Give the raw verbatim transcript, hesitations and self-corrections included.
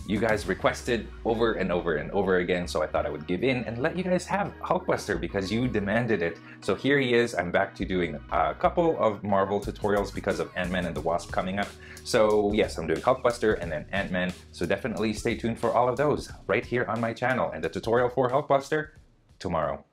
you guys requested over and over and over again, so I thought I would give in and let you guys have Hulkbuster because you demanded it. So here he is. I'm back to doing a couple of Marvel tutorials because of Ant-Man and the Wasp coming up. So yes, I'm doing Hulkbuster and then Ant-Man, so definitely stay tuned for all of those right here on my channel, and the tutorial for Hulkbuster tomorrow.